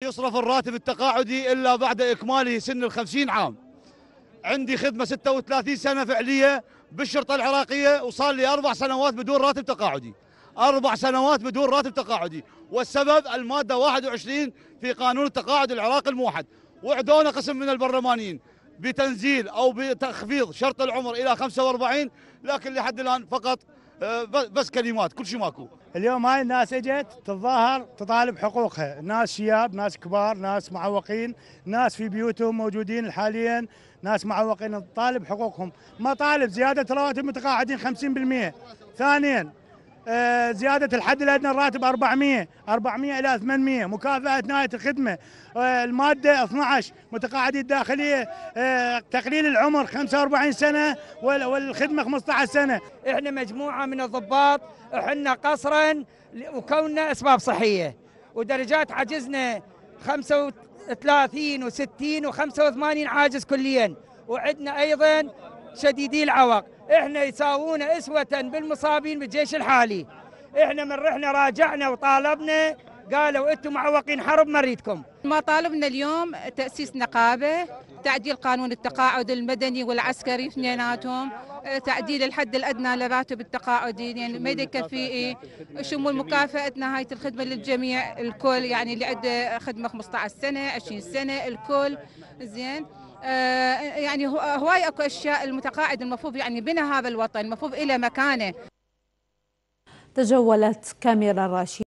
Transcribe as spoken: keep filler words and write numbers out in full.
يصرف الراتب التقاعدي إلا بعد إكماله سن الخمسين عام. عندي خدمة ستة وثلاثين سنة فعلية بالشرطة العراقية، وصار لي أربع سنوات بدون راتب تقاعدي. أربع سنوات بدون راتب تقاعدي، والسبب المادة واحد وعشرين في قانون التقاعد العراقي الموحد. وعدونا قسم من البرلمانيين بتنزيل أو بتخفيض شرط العمر إلى خمسة وأربعين، لكن لحد الآن فقط بس كلمات، كل شيء ماكو. اليوم هاي الناس اجت تتظاهر تطالب حقوقها، ناس شياب، ناس كبار، ناس معوقين، ناس في بيوتهم موجودين حاليا، ناس معوقين تطالب حقوقهم. مطالب زيادة رواتب المتقاعدين خمسين بالمئة. ثانيا آه زيادة الحد الأدنى الراتب أربعمئة أربعمئة إلى ثمانمئة، مكافأة نهاية الخدمة. آه المادة اثنعش متقاعدين الداخلية، آه تقليل العمر خمسة وأربعين سنة والخدمة خمسة عشر سنة. احنا مجموعة من الضباط احنا قصرا وكوننا اسباب صحية، ودرجات عجزنا خمسة وثلاثين وستين وخمسة وثمانين عاجز كليا، وعندنا ايضا شديدي العوق. احنا يساوون اسوة بالمصابين بالجيش الحالي. احنا من رحنا راجعنا وطالبنا، قالوا انتم معوقين حرب ما نريدكم. مطالبنا اليوم تأسيس نقابة، تعديل قانون التقاعد المدني والعسكري اثنيناتهم، تعديل الحد الأدنى لراتب التقاعدي يعني ما يكفي، شمول مكافأة نهاية الخدمة للجميع الكل، يعني اللي عنده خدمة خمسة عشر سنة عشرين سنة الكل زين. آه يعني هواي اكو اشياء المتقاعد المفروض يعني بنى هذا الوطن المفروض إلى مكانه. تجولت كاميرا راشد